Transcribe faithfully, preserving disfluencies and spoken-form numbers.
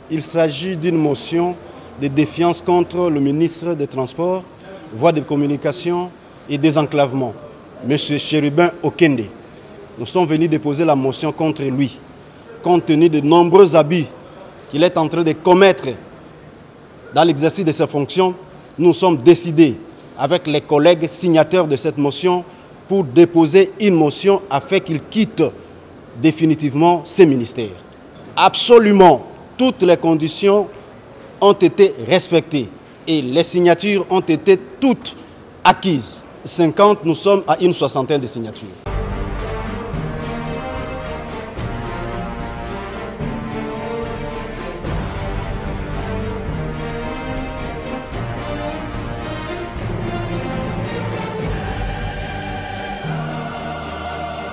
Il s'agit d'une motion de défiance contre le ministre des Transports, Voies de communication et désenclavement, M. Chérubin Okende. Nous sommes venus déposer la motion contre lui, compte tenu de nombreux abus qu'il est en train de commettre dans l'exercice de ses fonctions. Nous sommes décidés, avec les collègues signataires de cette motion, pour déposer une motion afin qu'il quitte définitivement ses ministères. Absolument, toutes les conditions ont été respectées et les signatures ont été toutes acquises. cinquante, nous sommes à une soixantaine de signatures.